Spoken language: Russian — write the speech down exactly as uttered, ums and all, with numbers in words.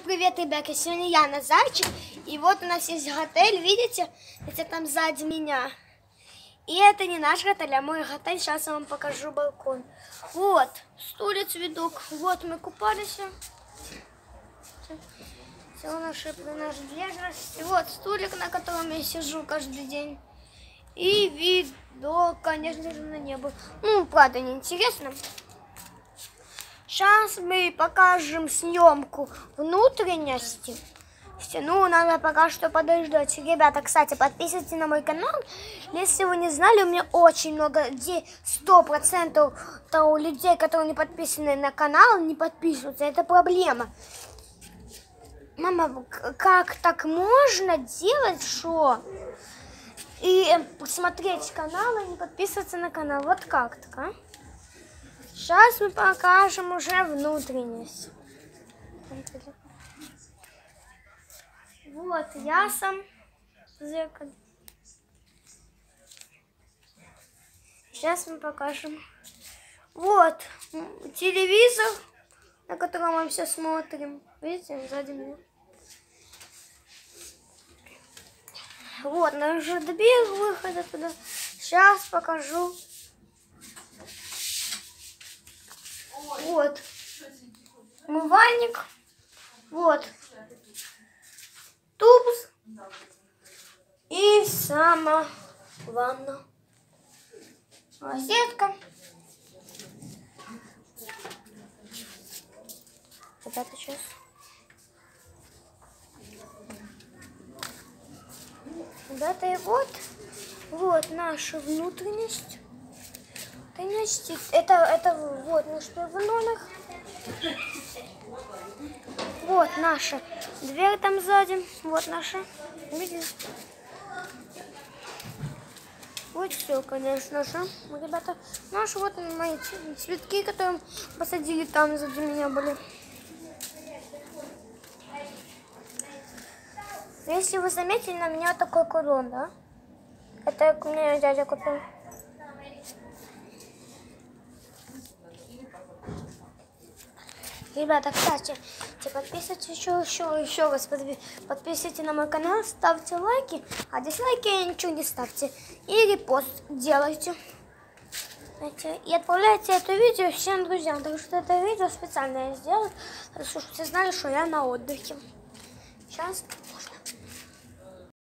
Привет, ребята, сегодня я Назарчик, и вот у нас есть готель, видите, это там сзади меня. И это не наш готель, а мой готель, сейчас я вам покажу балкон. Вот, с улиц видок, вот мы купались. Все наши наш древность. Вот столик, на котором я сижу каждый день. И видок, конечно же, на небо. Ну, правда, неинтересно. Сейчас мы покажем съемку внутренности. Ну, надо пока что подождать. Ребята, кстати, подписывайтесь на мой канал. Если вы не знали, у меня очень много людей, сто процентов людей, которые не подписаны на канал, не подписываются. Это проблема. Мама, как так можно делать, что? И посмотреть канал и не подписываться на канал. Вот как так, а? Сейчас мы покажем уже внутренность. Вот, я сам зеркало. Сейчас мы покажем. Вот, телевизор, на котором мы все смотрим. Видите, сзади меня. Вот, наш дверь выхода туда. Сейчас покажу. Вот, умывальник, вот, тубус и сама ванна, розетка. Ребята, сейчас. Ребята, и вот, вот наша внутренность. Это, это вот наш первый номер. Вот наша дверь там сзади. Вот наша. Видите? Вот все, конечно же, ребята. Наши вот мои цветки, которые посадили там сзади меня были. Если вы заметили, на меня такой кулон, да? Это у меня дядя купил. Ребята, кстати, подписывайтесь еще, еще, еще раз, подписывайтесь на мой канал, ставьте лайки, а дизлайки ничего не ставьте. И репост делайте. И отправляйте это видео всем друзьям, потому что это видео специально я сделала, чтобы все знали, что я на отдыхе. Сейчас можно.